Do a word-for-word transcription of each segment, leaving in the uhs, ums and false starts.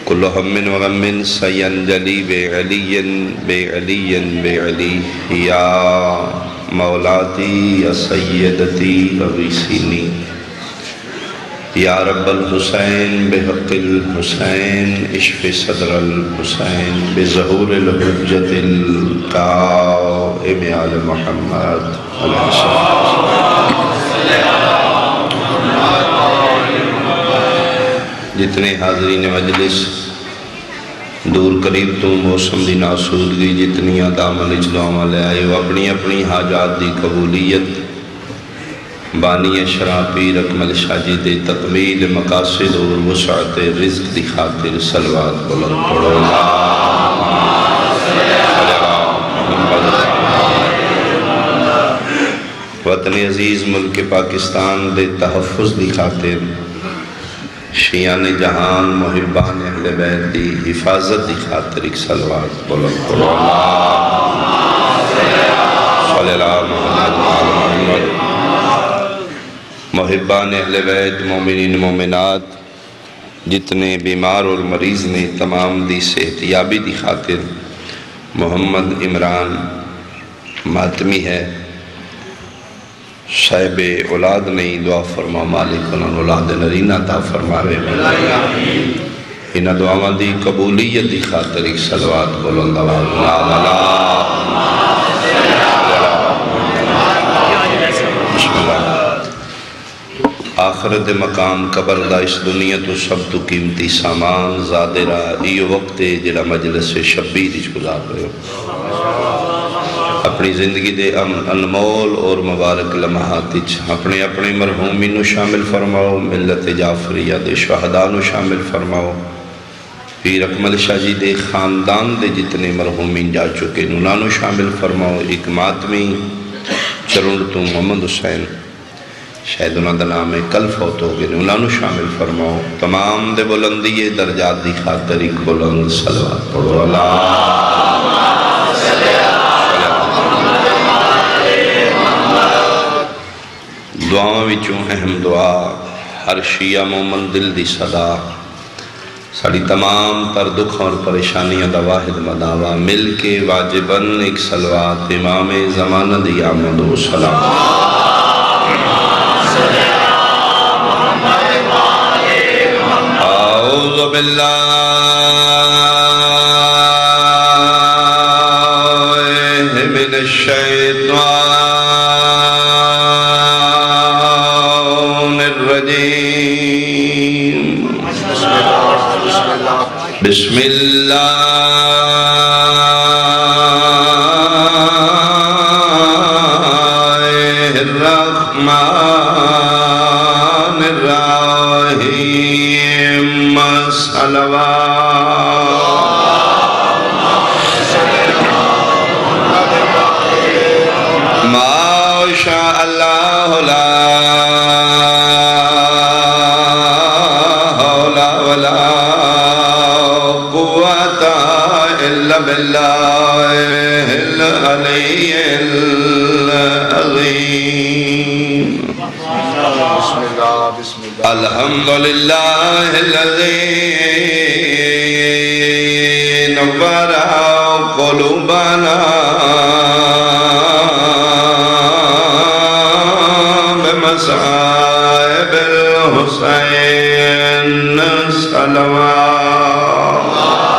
کل ہم و غم سینجلی بعلی بعلی بعلی یا مولاتی یا سیدتی اغیثینی یا رب الحسین بحق الحسین اشف صدر الحسین بظہور الحجت القائم علی محمد علیہ السلام۔ جتنے حاضرین مجلس دور قریب تو موسم دی ناسودگی جتنی دامن اجدوام لے آئے وہ اپنی اپنی حاجات دی قبولیت بانی شرع پیر اکمل شاہ جی دے تکمیل مقاصد اور وسعت رزق دی خاطر صلوات بلند پڑھو وطن عزیز ملک پاکستان دے تحفظ دی خاطر شیعان جہان محبان اہل بیت دی حفاظت دی خاطر ایک صلوات بلند پڑھو صلی اللہ محمد محبان اہل بیت مومنین مومنات جتنے بیمار اور مریض نے تمام دی صحت یابی دی خاطر محمد عمران ماتمی ہے صاحب اولاد نہیں دعا فرما مالک انہوں اولاد نرینہ عطا فرما رہے انہاں دعاواں دی قبولیت دی خاطر ایک صلوات بلند آواز بسم اللہ۔ آخرت مقام قبر دا اس دنیا تو سب تو قیمتی سامان زادرہ ایو وقت جڑا مجلس شبیر اچ گزار رہے ہو اپنی زندگی دے انمول اور مبارک لمحات اپنے اپنے مرحومین نو شامل فرماؤ، ملت جعفریہ دے شہداء نو شامل فرماؤ، پیر اکمل شاہ جی دے خاندان دے جتنے مرحومین جا چکے نو شامل فرماؤ، ایک ماتمی چرون تو محمد حسین شاید انہاں دا نام ہے کل فوت ہو گئے انہوں شامل فرماؤ، تمام دے بلندی درجات دی خاطر ایک بلند صلوات پڑھو اللہ دعاوں وچوں اہم دعا ہر شیعہ مومن دل دی صدا ساڑی تمام تر دکھ اور پریشانیاں دا واحد مداوع مل کے واجباً ایک صلوات امام زمانہ دی آمد و سلام اعوذ باللہ من الشیطان الرجیم بسم اللہ الرحمن الرحیم صلوات ما شاء اللہ لا حول ولا قوة إلا بالله العلي العظيم بسم الله بسم الله الحمد لله الذي نور قلوبنا بمصائب الحسين صلوات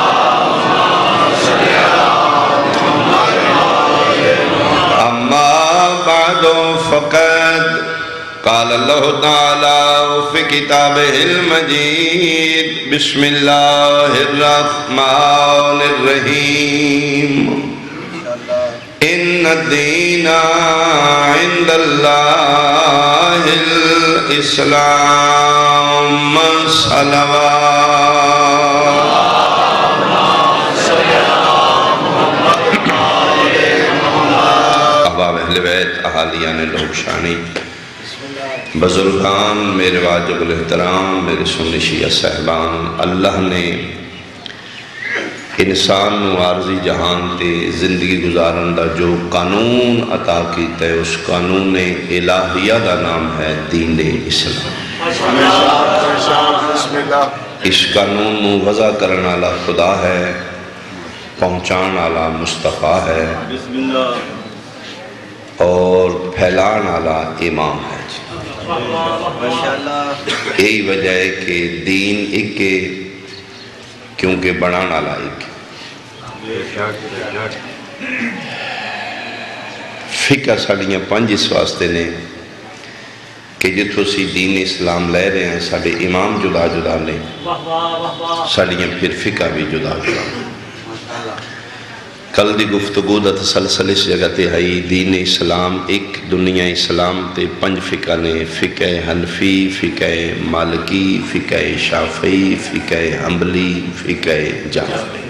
أما بعد فقد قال الله تعالى في كتابه المجيد بسم الله الرحمن الرحيم إن الدين عند الله الإسلام صلوات احباب اہل بیت احالیان لوگ شانی بزرگان میرے واجب الاحترام میرے سنی شیعہ صاحبان اللہ نے انسان نو عارضی جہان تے زندگی گزارن دا جو قانون عطا کیتا ہے اس قانون الہیہ دا نام ہے دین اسلام اس قانون نو وضع کرنے والا خدا ہے، پہنچان والا مصطفیٰ ہے اور پھیلان والا امام ہے۔ یہی وجہ ہے کہ دین ایک ہے کیونکہ بنان والا ایک ہے۔ فقہ ساڑیاں پانچ اس واسطے نے کہ جتوں سی دین اسلام لے رہے ہیں ساڑے امام جدا جدا نے، ساڑیاں پھر فقہ بھی جدا جدا۔ کل دی گفتگو دا تسلسل اس جگہ تے ہائی دین اسلام ایک، دنیا اسلام تے پنج فقہ نے، فقہ حنفی، فقہ مالکی، فقہ شافعی، فقہ حنبلی، فقہ جعفری۔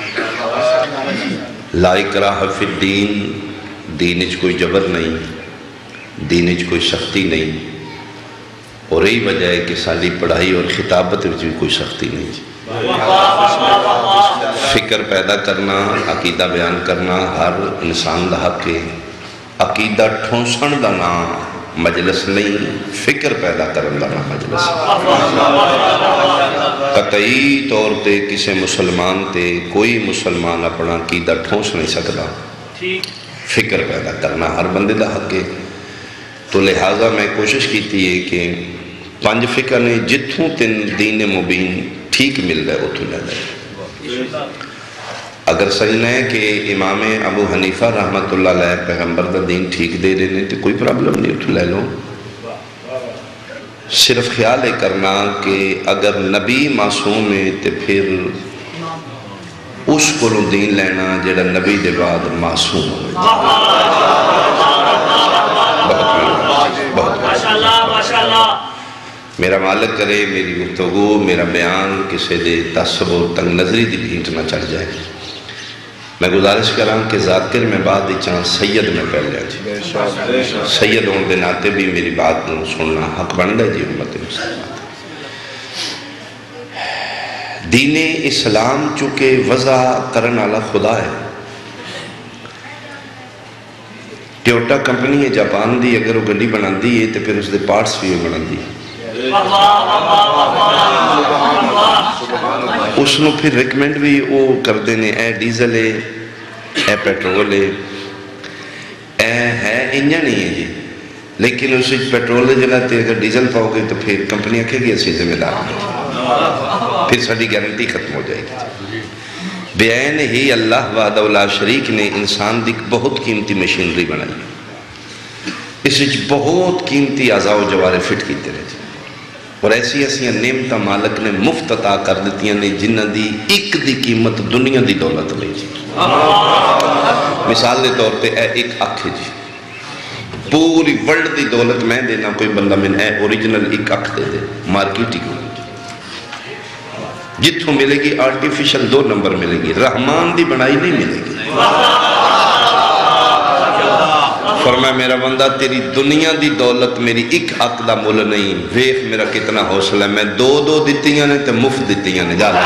لا اکراہ فی الدین، دین اچ کوئی جبر نہیں، دین اچ کوئی سختی نہیں، اور یہی وجہ ہے کہ ساری پڑھائی اور خطابت بھی کوئی سختی نہیں۔ فکر پیدا کرنا، عقیدہ بیان کرنا ہر انسان دا حق ہے۔ عقیدہ ٹھونسن دا نام مجلس نہیں، فکر پیدا کرن دا نام مجلس۔ قطعی طور تے کسی مسلمان تے کوئی مسلمان اپنا عقیدہ ٹھونس نہیں سکتا، فکر پیدا کرنا ہر بندے دا حق ہے۔ تو لہٰذا میں کوشش کیتی ہے کہ پانچ فقہ نے جتھوں تین دین مبین ٹھیک مل رہے اتھوں لے لے۔ اگر سجنا ہے کہ امام ابو حنیفہ رحمت اللہ علیہ پیغمبر دا دین ٹھیک دے رہے ہیں تو کوئی پرابلم نہیں، اتھوں لے لو۔ صرف خیال ہے کرنا کہ اگر نبی معصوم ہے تو پھر اس کو دین لینا جڑا نبی دے بعد معصوم ہو۔ بہت بہت میرا مالک کرے میری گفتگو، میرا بیان کسی دے تصور تنگ نظری دی بھینٹ نہ چڑھ جائے۔ میں گزارش کروں کہ ذاکر میں بعد چاہاں سید میں پہلے جی، سید ہوں دے ناتے بھی میری بات سننا حق بندہ جی امت مسلمات۔ دین اسلام چونکہ وضع کرن والا خدا ہے۔ ٹیوٹا کمپنی ہے جاپان دی، اگر وہ گڈی بنا دی ہے تو پھر اس دے پارٹس بھی بنا دی ہے، اس نو پھر ریکمنڈ بھی وہ کر دینے اے ڈیزل ہے، اے پیٹرول ہے، اے ہے انجن نہیں ہے جی، لیکن اس پیٹرول جگہ تے اگر ڈیزل پاؤ گے تو پھر کمپنی آکھے گی اسی ذمہ دار ہے، پھر ساری گارنٹی ختم ہو جائے گی۔ بیان ہی اللہ وحدہ لا شریک نے انسان دی بہت قیمتی مشینری بنائی، اس وچ بہت قیمتی اعضاء و جوارے فٹ کیتے رہے جی، اور ایسی ایسی نعمتاں مالک نے مفت عطا کر دیتی ہیں جنہ دی ایک دی قیمت دنیا دی دولت نہیں جی۔ مثال دے طور پہ اے ایک اکھ ہے جی، پوری ورلڈ دی دولت میں دینا کوئی بندہ میں اے اوریجنل ایک اکھ دے دے، مارکیٹ ہی کو جتوں ملے گی آرٹیفیشل دو نمبر ملے گی، رحمان دی بنائی نہیں ملے گی۔ فرمایا میرا بندہ تیری دنیا دی دولت میری ایک حق دا مول نہیں، ویخ میرا کتنا حوصلہ ہے، میں دو دو دیتیاں نے تے مفت دیتیاں نے، جا لے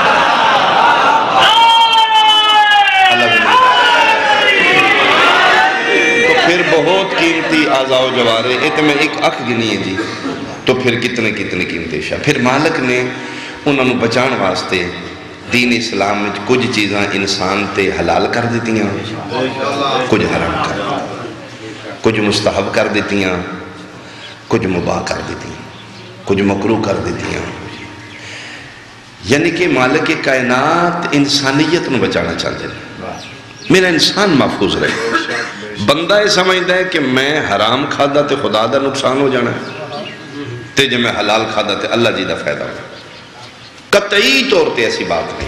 تو پھر بہت قیمتی اعضاء و جوارے، ایک میں ایک اکھ گنی ہے جی، تو پھر کتنے کتنے قیمتی شاہ۔ پھر مالک نے انہوں نے بچان واسطے دین اسلام میں کچھ چیزاں انسان تے حلال کر دیتی ہیں، کچھ حرام کر دیتی ہیں، کچھ مستحب کر دیتی ہیں، کچھ مباح کر دیتی ہیں، کچھ مکروہ کر دیتی ہیں۔ یعنی کہ مالک کائنات انسانیت نو بچانا چاہتے ہیں، میرا انسان محفوظ رہے۔ بندہ یہ سمجھتا ہے کہ میں حرام کھادا تے خدا دا نقصان ہو جانا ہے، تے جب میں حلال کھادا تے اللہ جی دا فائدہ ہو۔ قطعی طور تے ایسی بات نہیں،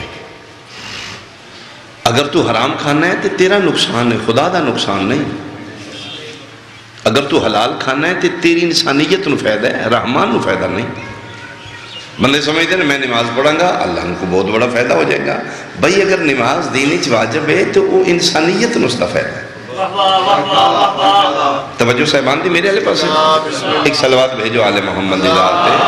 اگر تو حرام کھانا ہے تو تیرا نقصان ہے، خدا دا نقصان نہیں۔ اگر تو حلال کھانا ہے تو تیری انسانیت نو فائدہ ہے، رحمان نو فائدہ نہیں۔ بندے سمجھتے ہیں میں نماز پڑھاں گا اللہ کو بہت بڑا فائدہ ہو جائے گا، بھئی اگر نماز دینی چ واجب ہے تو وہ انسانیت نو اس کا فائدہ ہے۔ توجہ صاحبان دی میرے علیہ پاس ہے، ایک صلوات بھیجو آل محمد دی ذات پہ۔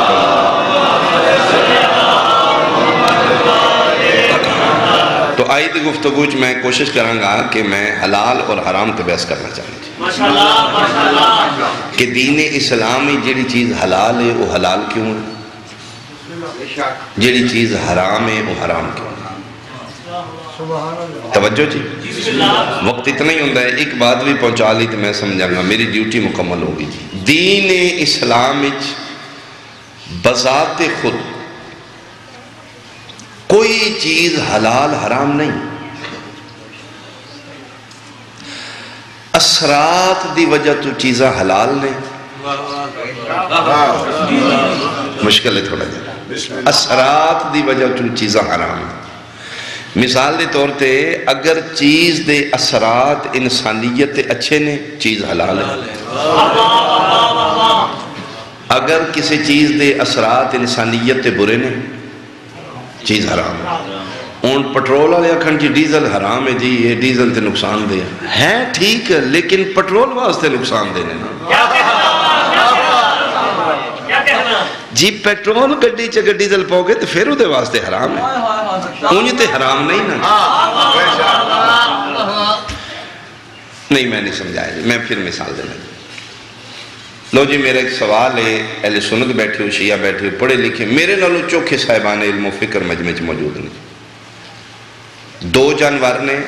تو آئی دی گفتگو میں کوشش کروں گا کہ میں حلال اور حرام تے بحث کرنا چاہوں کہ دین اسلامی جیڑی چیز حلال ہے وہ حلال کیوں ہے، جیڑی چیز حرام ہے وہ حرام کیوں ہے۔ توجہ جی، وقت اتنا ہی ہوندہ ہے، ایک بات بھی پہنچا لی تو میں سمجھاں گا، میری ڈیوٹی مکمل ہوگی جی۔ دین اسلام بذات خود کوئی چیز حلال حرام نہیں، اثرات دی وجہ تو چیزاں حلال نہیں، مشکل ہے تھوڑا جا، اثرات دی وجہ تو چیزاں حرام ہیں۔ مثال دے طور تے اگر چیز دے اثرات انسانیت اچھے نے چیز حلال ہے، اگر کسی چیز دے اثرات انسانیت برے نے چیز حرام ہے۔ اون پٹرول والے اکھن جی ڈیزل حرام ہے جی، یہ ڈیزل تے نقصان دے ہے ٹھیک ہے، لیکن پٹرول واسطے نقصان دے نا جی، پیٹرول گڈی چگہ ڈیزل پاؤ گے تو پھر وہ دے واسطے حرام ہے، انہیں تے حرام نہیں نا۔ نہیں میں نہیں سمجھایا جی، میں پھر مثال دینا جی۔ لو جی میرا ایک سوال ہے، اہل سنت بیٹھے ہو، شیعہ بیٹھے ہو، پڑھے لکھے، میرے نالوں چوکھے صاحبان علم و فکر مجمع چ موجود ہیں۔ دو جانور نے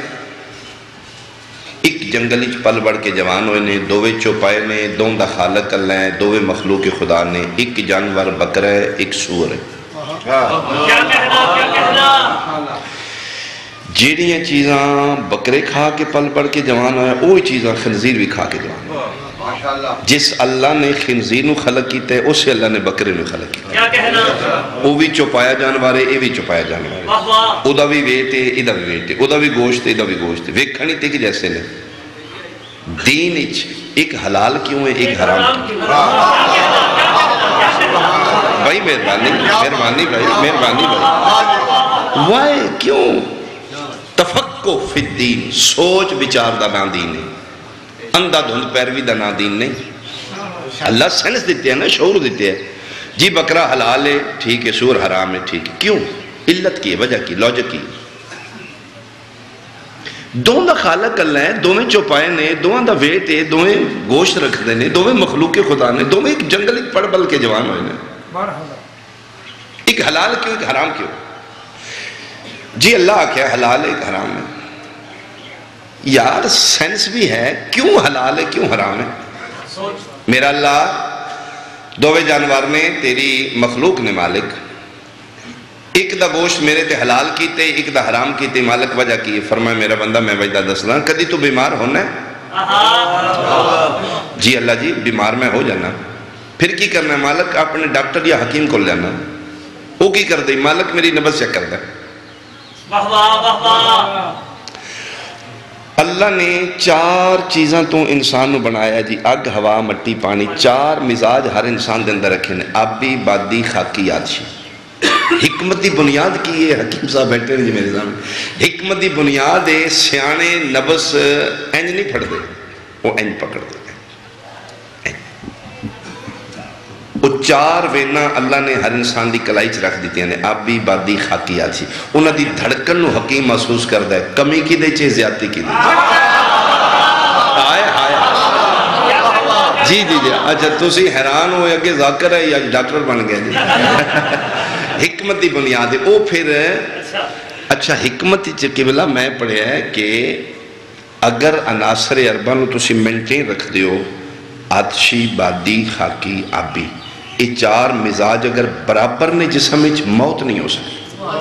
ایک جنگلی چ پل بڑھ کے جوان ہوئے نے، دووے چوپائے نے، دون دا خالق اللہ ہے، دووے مخلوق خدا نے، ایک جانور بکر ہے، ایک سور ہے۔ کیا کہنا کیا کہنا جیڑیاں چیزاں بکرے کھا کے پل بڑھ کے جوان ہوئے، وہی چیزاں خنزیر بھی کھا کے جوان ہوئے۔ جس اللہ نے خنزیر نو خلق کیتا ہے اس سے اللہ نے بکرے نو خلق کیتا ہے۔ کیا کہنا وہ بھی چوپایا جانوار ہے، یہ بھی چوپایا جانوار ہے، او دا بھی ویٹ ہے، ادھا بھی ویٹ ہے، او دا بھی گوشت ہے، ادھا بھی گوشت ہے، ویکھنی تے کہ جیسے نے دین اچ ایک حلال کیوں ہے ایک حرام کیوں ہے؟ بھائی مہربانی مہربانی بھائی مہربانی بھائی وائے کیوں؟ تفقہ فی الدین، سوچ بچار دا نا دین ہے، اندھا دھند پیروی دا نا دین نہیں۔ اللہ سینس دیتے ہیں نا، شعور دیتے ہیں جی بکرا حلال ہے ٹھیک ہے، سور حرام ہے ٹھیک ہے، کیوں؟ علت کی وجہ کی لاجک کی، دون دا خالق اللہ ہے، دوویں چوپائے نے، دوویں دا ویٹ ہے، دوویں گوشت رکھ دینے، دوویں مخلوق خدا نے، دوویں ایک جنگل ایک پڑ بل کے جوان ہوئے نے، ایک حلال کیوں ایک حرام کیوں؟ جی اللہ آکھیا حلال ہے ایک حرام ہے، یار سینس بھی ہے، کیوں حلال ہے کیوں حرام ہے؟ میرا اللہ دووے جانور نے تیری مخلوق نے مالک، ایک دا گوشت میرے تے حلال کیتے ایک دا حرام کیتے، مالک وجہ کی فرمائے میرا بندہ میں وجہ دسنا کدی تو بیمار ہونا ہے؟ جی اللہ جی بیمار میں ہو جانا، پھر کی کرنا ہے؟ مالک اپنے ڈاکٹر یا حکیم کو لینا، وہ کی کر دے؟ مالک میری نبض چیک کر دے۔ اللہ نے چار چیزاں تو انسان نو بنایا جی، اگ ہوا مٹی پانی، چار مزاج ہر انسان دے اندر رکھے نے، آبی بادی خاکی یادشی۔ حکمت دی بنیاد کی ہے، حکیم صاحب بیٹھے ہیں جی میرے سامنے، حکمت دی بنیاد ہے سیانے نبس اینج نہیں پھڑ دے، وہ اینج پکڑ دے، وہ چار وینا اللہ نے ہر انسان دی کلائی چ رکھ دیتی ہیں، آبی بادی خاکی یادشی، انہاں دی دھڑکن نو حکیم محسوس کر دے، کمی کی دے چھے زیادتی کی دے، آئے آئے جی جی جی اچھا تسی حیران ہوئے کہ ذاکر ہے یا ڈاکٹر بن گئے جی، حکمت دی بنیاد ہے، او پھر اچھا حکمت قبلہ میں پڑھے ہے کہ اگر عناصر اربع نو تسی مینٹین رکھ دیو، آتشی بادی خاکی آبی، یہ چار مزاج اگر برابر نے جسم وچ موت نہیں ہو سکتی،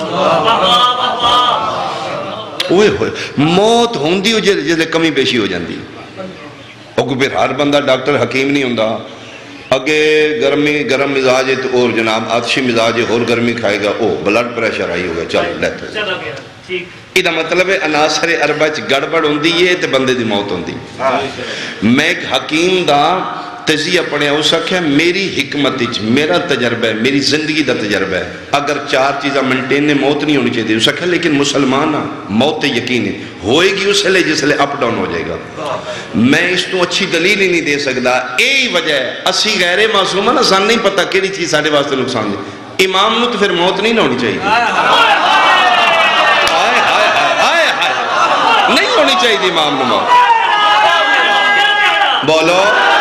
اوے ہوئے موت ہوندی ہو جلے کمی بیشی ہو جاندی، اگو پھر ہر بندہ ڈاکٹر حکیم نہیں ہوندہ، اگے گرمی گرم مزاج ہے تو اور جناب آتشی مزاج ہے اور گرمی کھائے گا، او بلڈ پریشر آئی ہوگا، چل لیتے ہیں یہ مطلب ہے عناصر اربع چ گڑبڑ ہوندی ہے تے بندے دی موت ہوندی۔ میں ایک حکیم دا تجزیہ پڑھے ہو سکے میری حکمت وچ میرا تجربہ ہے، میری زندگی دا تجربہ ہے، اگر چار چیزاں مینٹین نے موت نہیں ہونی چاہیے ہو سکے، لیکن مسلمان موت یقین ہے ہوئے گی اس لئے جس لئے اپ ڈاؤن ہو جائے گا، میں اس تو اچھی دلیل ہی نہیں دے سکتا، یہی وجہ ہے اسی غیر معصوم ہے نا، سان نہیں پتا کیڑی چیز ساڑھے واسطے نقصان دے، امام نو تو پھر موت نہیں ہونی چاہیے، دی امام نماز بولو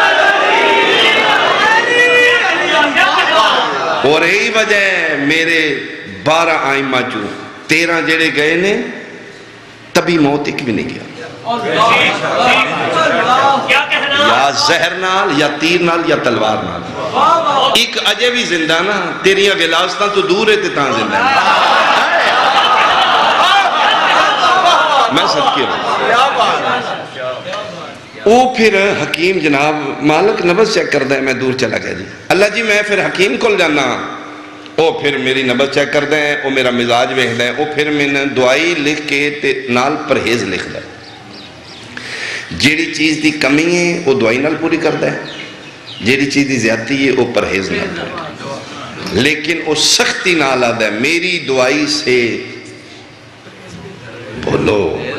اور یہی وجہ ہے میرے بارہ آئمہ چو تیرہ جڑے گئے نے تبھی موت ایک بھی نہیں گیا یا زہر نال یا تیر نال یا تلوار نال ایک اجے بھی زندہ نا تیریاں غلاستاں تو دور ہے تاں زندہ میں صدقے ہوں وہ پھر حکیم جناب مالک نبض چیک کر دیں میں دور چلا گیا جی اللہ جی میں پھر حکیم کل جانا وہ پھر میری نبض چیک کر دیں وہ میرا مزاج ویکھ دیں وہ پھر میں نے دعائی لکھ کے نال پرہیز لکھ دیں جیڑی چیز دی کمی ہے وہ دعائی نال پوری کر دیں جیڑی چیز دی زیادتی ہے وہ پرہیز نال پوری لیکن وہ سختی نال آدھا ہے میری دعائی سے بولو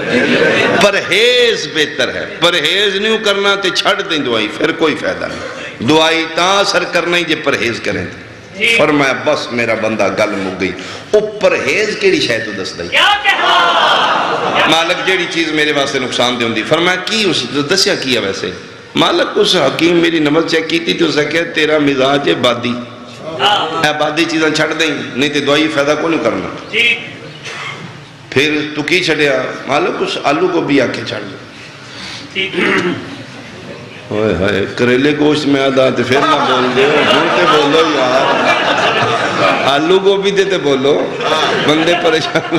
پرہیز بہتر ہے پرہیز نہیں کرنا تے چھڑ دیں دعائی پھر کوئی فائدہ نہیں دعائی تاں اثر کرنا ہی جے پرہیز کریں فرمایا بس میرا بندہ گل مک گئی او پرہیز کیڑی شاید تو دس دائی مالک جیڑی چیز میرے واسطے نقصان دے ہوندی فرمایا کی اس دسیا کیا ویسے مالک اس حکیم میری نماز چیک کی تھی تو اسے کہ تیرا مزاج ہے بادی اے بادی چیزاں چھڑ دیں نہیں تے دعائی فائدہ کو نہیں کرنا پھر تو کی چھڑیا مالک اس آلو کو بھی آکے چھڑ دے ہوئے ہوئے کریلے گوشت میں آدھا تے پھر نہ بول دے بولتے بولو یار آلو کو بھی دیتے بولو بندے پریشان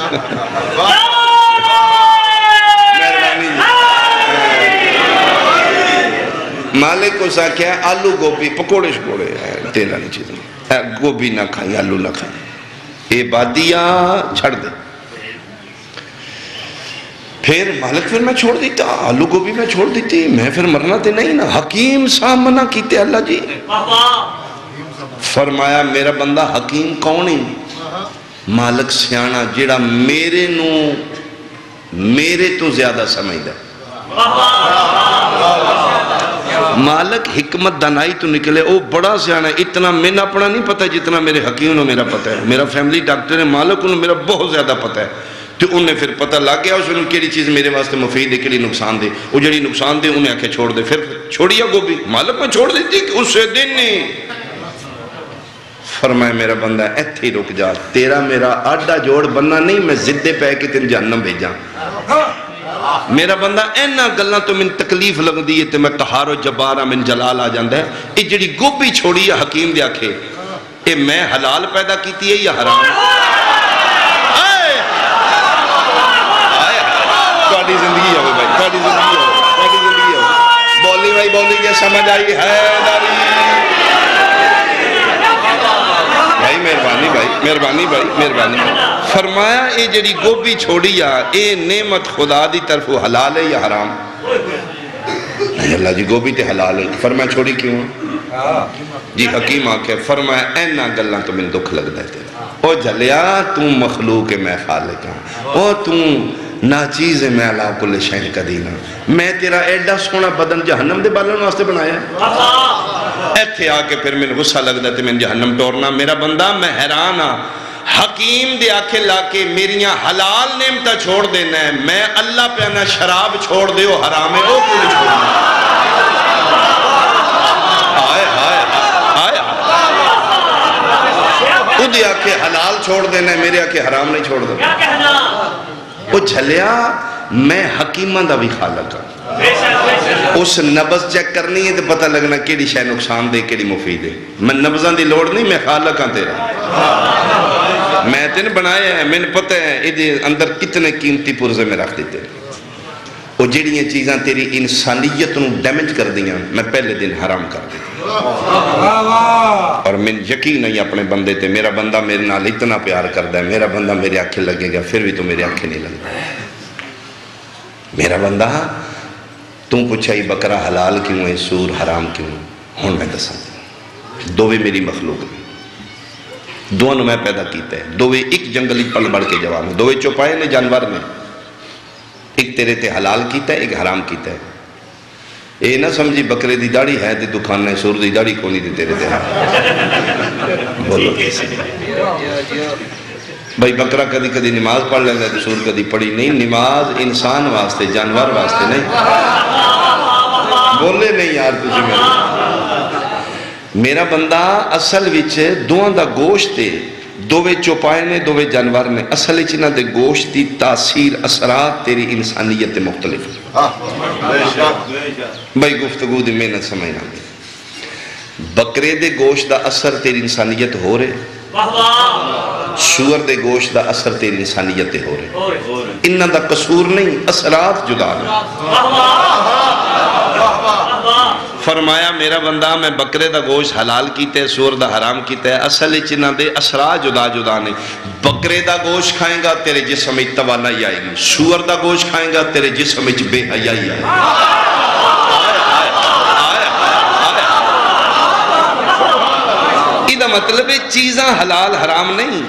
مالک کو سا کیا ہے آلو گوبھی پکوڑے شکوڑے تیلہ نہیں چیزیں گوبھی نہ کھائیں آلو نہ کھائیں اے بادیاں چھڑ دے پھر مالک پھر میں چھوڑ دیتا آلو گوبھی میں چھوڑ دیتی میں پھر مرنا تے نہیں نا حکیم صاحب منع کیتے اللہ جی فرمایا میرا بندہ حکیم کون ہی مالک سیانہ جیڑا میرے نو میرے تو زیادہ سمجھ دا مالک حکمت دانائی تو نکلے او بڑا سیانہ اتنا میں نہ پڑھا نہیں پتا جتنا میرے حکیم نو میرا پتا ہے میرا فیملی ڈاکٹر ہے مالک انہوں میرا بہت زیادہ پتا ہے تو انہیں پھر پتہ لگ گیا اس نے کیڑی چیز میرے واسطے مفید ہے کیڑی نقصان دے وہ جڑی نقصان دے انہیں آکے چھوڑ دے پھر چھوڑیا گوبھی مالک میں چھوڑ دیتی کہ اس سے دن نہیں فرمائے میرا بندہ ایتھے ہی رک جا تیرا میرا آڈا جوڑ بننا نہیں میں زدے پہ کہ تین جہنم بھیجاں میرا بندہ اینا گلنا تو من تکلیف لگ دیئے تے میں تہار و جبارہ من جلال آ جاندہ ہے یہ جڑی گوبھی چھوڑی ہے حکیم دے آکھے اے میں حلال پیدا کیتی ہے یا حرام تھوڑی زندگی ہو بھائی تھوڑی زندگی ہو تھوڑی زندگی ہو بولی بھائی بولی یہ سمجھ آئی ہے داری بھائی مہربانی بھائی مہربانی بھائی مہربانی فرمایا اے جڑی گوبھی چھوڑی یا اے نعمت خدا دی طرف حلال ہے یا حرام نہیں اللہ جی گوبھی تے حلال ہے فرمایا چھوڑی کیوں جی حکیم آکے فرمایا اینا گلنا تو من دکھ لگ دیتے او جلیا تم مخلوق میں خالق ہوں او تم ناچیز میں اللہ کل شہن کا دینا میں تیرا ایڈا سونا بدن جہنم دے بالن واسطے بنایا ایتھے آکے پھر میں غصہ لگ دیتے میں جہنم ٹورنا میرا بندہ میں حیرانا حکیم دے آکے لاکے میریاں حلال نعمتہ چھوڑ دینا ہے میں اللہ پہ انا شراب چھوڑ دے وہ حرام ہے وہ پولی چھوڑ دینا آئے آئے آئے تو دے آکے حلال چھوڑ دینا ہے میرے آکے حرام نہیں چھوڑ دینا وہ جھلیا میں حکیمہ دا بھی خالق ہوں اس نبض چیک کرنی ہے تو پتہ لگنا کیڑی شاید نقصان دے کیڑی مفید ہے میں نبضاں دی لوڑ نہیں میں خالق ہوں تیرا میں تین بنایا ہے میں نے پتہ ہے یہ اندر کتنے قیمتی پرزے میں رکھ دیتے وہ جڑیاں چیزاں تیری انسانیت نو ڈیمیج کر دیاں میں پہلے دن حرام کر دیتا اور میں یقین نہیں اپنے بندے تے میرا بندہ میرے نال اتنا پیار کردہ ہے میرا بندہ میرے آنکھیں لگے گا پھر بھی تو میرے آنکھیں نہیں لگتا میرا بندہ تم پوچھائی بکرہ حلال کیوں ہے سور حرام کیوں ہون میں دسا دووے میری مخلوق میں دونوں میں پیدا کیتا ہے دووے ایک جنگلی پل بڑھ کے جوان ہے دووے چوپائے نے جانور میں ایک تیرے تے حلال کیتا ہے ایک حرام کیتا ہے اے نہ سمجھی بکرے دی داڑھی ہے تے دکھانا ہے سور دی داڑھی کونی تے تیرے تے حرام بولو کیسے بھائی بکرا کدی کدی نماز پڑھ لینا ہے، سور کدی پڑھی نہیں. نماز انسان واسطے، جانور واسطے نہیں. بولے نہیں یار تجھے میرے میرا بندہ اصل وچ دوہاں دا گوشت ہے، دووے چوپائے نے، دووے جانور نے. اصل وچ انہاں دے گوشت دی تاثیر اثرات تیری انسانیت مختلف. بھائی گفتگو دی محنت سمجھنا. بکرے دے گوشت دا اثر تیری انسانیت ہو رہے، سور دے گوشت دا اثر تیری انسانیت ہو رہے. انہاں دا قصور نہیں، اثرات جدا نے. فرمایا میرا بندہ میں بکرے دا گوشت حلال کیتے ہے، سور دا حرام کیتے ہے. اصل انہاں دے اثرات جدا جدا نے. بکرے دا گوشت کھائیں گا تیرے جسم میں توانائی آئے گی، سور دا گوشت کھائیں گا تیرے جسم میں بے حیائی آئے گی. یہ مطلب ہے چیزاں حلال حرام نہیں،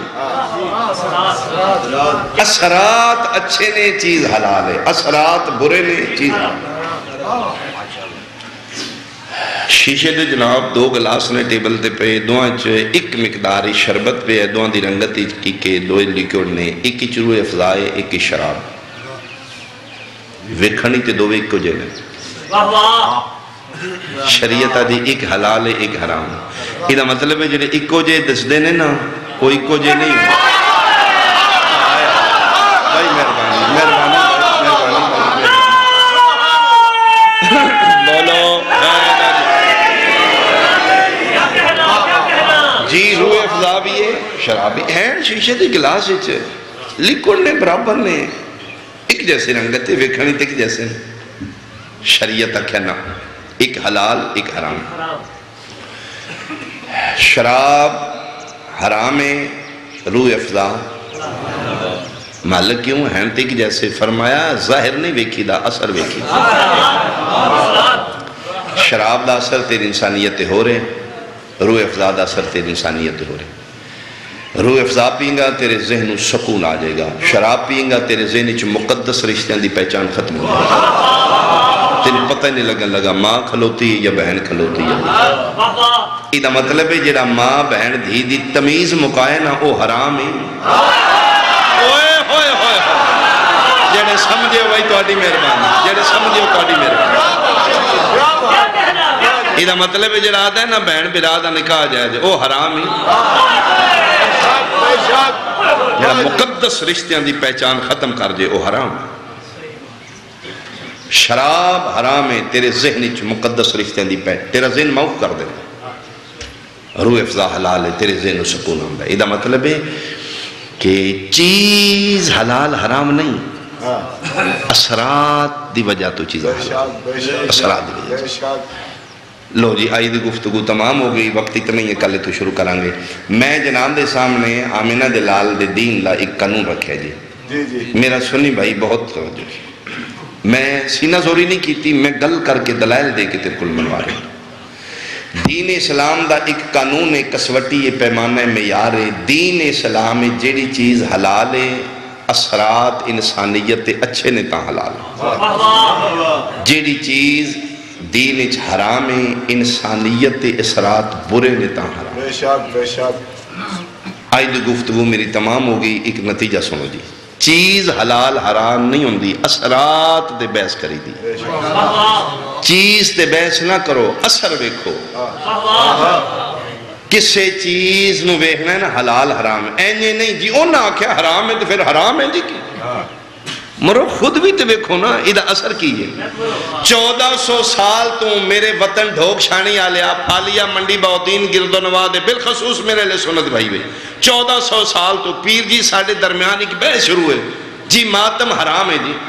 اثرات اچھے نے چیز حلال ہے، اثرات برے نے چیز حلال. شیشے دے جناب دو گلاس نے ٹیبل دے پہ، دوہاں چے ایک مقداری شربت پہ ہے، دوہاں دی رنگت ایک دو لیکوڑ نے، ایک کی چروع افضائے ایک کی شراب. ویکھنی تے دو ایک کو جلے. شریعت دی ایک حلال ہے ایک حرام ہے. یہ مطلب ہے جنہیں ایک کو جے دس دینے نا کوئی کو جے نہیں. بھائی مہربانی مہربانی مہربانی بولو جی. روح افضا بھی ہے، شراب بھی ہے. شیشے دی گلاس ہے، لیکوڑ نے برابر نے، ایک جیسے رنگت ہے، ویکھنی تے ایک جیسے. شریعت کہنا ایک حلال ایک حرام. شراب حرام ہے، روح افضا مالک کیوں ہیں تک جیسے. فرمایا ظاہر نہیں ویکھی دا اثر ویکھی. شراب دا اثر تیری انسانیت ہو رہے، روح افضا دا اثر تیری انسانیت ہو رہے. روح افضا پئیں گا تیرے ذہن سکون آ جائے گا، شراب پئیں گا تیرے ذہن چ مقدس رشتیاں دی پہچان ختم ہو جائے گا. تین پتہ نہیں لگن لگا ماں کھلوتی ہے یا بہن کھلوتی ہے. یہ مطلب ہے جڑا ماں بہن دھی دی تمیز مکائے نا وہ حرام ہے. اوئے ہوئے ہوئے جڑے سمجھے ہوئی تواڈی مہربانی، جڑے سمجھے ہو تواڈی مہربانی. یہ مطلب ہے جڑا آدھا ہے نا بہن برا دا نکاح جائے جائے وہ حرام ہے. جڑا مقدس رشتیاں دی پہچان ختم کر جائے وہ حرام ہے. شراب حرام ہے، تیرے ذہن چ مقدس رشتیاں دی پہچان، تیرا ذہن معاف کر دے. روح افضا حلال ہے، تیرے ذہن و سکون ہوتا ہے. یہ مطلب ہے کہ چیز حلال حرام نہیں، اثرات دی وجہ تو چیز اثرات دی وجہ تو. لو جی آئی دی گفتگو تمام ہو گئی، وقت اتنا ہی کل تو شروع کریں گے. میں جناب دے سامنے آمینہ دلال دے دین لا ایک قانون رکھے جی. میرا سنی بھائی بہت توجہ، میں سینہ زوری نہیں کیتی، میں گل کر کے دلائل دے کے تیرے کل منوا رہے. دین اسلام دا ایک قانون ہے، کسوٹی ہے، پیمانہ ہے، معیار ہے. دین اسلام ہے جیڑی چیز حلال ہے اثرات انسانیت اچھے نے تا حلال ہے. جیڑی چیز دین اچھ حرام ہے انسانیت اثرات برے نے تا حرام. بے شک بے شک. آئی دی گفتگو میری تمام ہوگی، ایک نتیجہ سنو جی. چیز حلال حرام نہیں ہوندی، اثرات دے بحث کری دی. چیز دے بحث نہ کرو، اثر ویکھو. کسے چیز نو ویکھنا ہے نا حلال حرام ہے، اینجے نہیں جی وہ نہ آکھیا حرام ہے تو پھر حرام ہے جی کی. مرو خود بھی تو ویکھو نا ادھا اثر کیجئے. چودہ سو سال تو میرے وطن ڈھوک شانی آلیا پھالیا منڈی باؤدین گرد و نواد بالخصوص میرے لئے سنت بھائی بھائی چودہ سو سال تو پیر جی ساڑھے درمیان ایک بحث شروع ہے جی ماتم حرام ہے جی.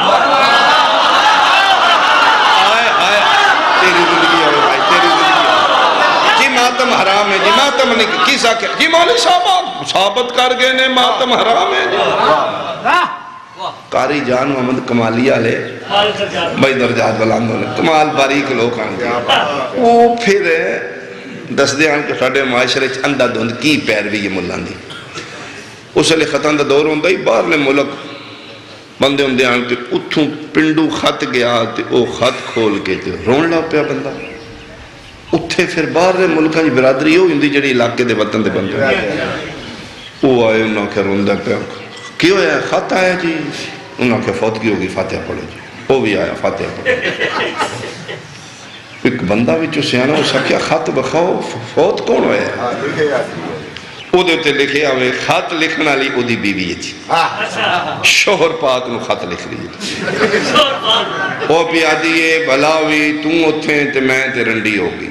آئے آئے تیری زندگی آئے بھائی تیری زندگی آئے جی ماتم حرام ہے جی ماتم نہیں کیسا کیا جی مولی صاحب ثابت کر گئے نے ماتم حرام ہے جی. قاری جان محمد کمالی آلے بھائی درجات بلاندوں نے کمال باریک لوگ آنگے وہ پھر دس دے آنکہ ساڑھے معاشرے اندہ دھند کی پیروی یہ ملان دی. اس لئے خطان دا دور ہوندہ ہی باہر لے ملک بندے ہوندے آنکہ اتھوں پنڈو خط گیا تے او خط کھول کے تے رون لا پیا بندہ. اتھے پھر باہر لے ملکہ جی برادری ہو ہندی جڑی علاقے دے وطن دے بندے وہ آئے انہوں کے روندہ پہ کیوں ہے خط آیا جی انہوں کے فوت کی ہوگی فاتحہ پڑھو جی وہ بھی آیا فاتحہ پڑھو ایک بندہ بھی جو سیانا ہو سکیا خط بخواو فوت کون ہوئے او دیتے لکھے آوے خط لکھنا لی او دی بیوی ہے جی شوہر پاک نو خط لکھ لی او پی آدھیے بھلاوی توں اتھیں تے میں تے رنڈی ہوگی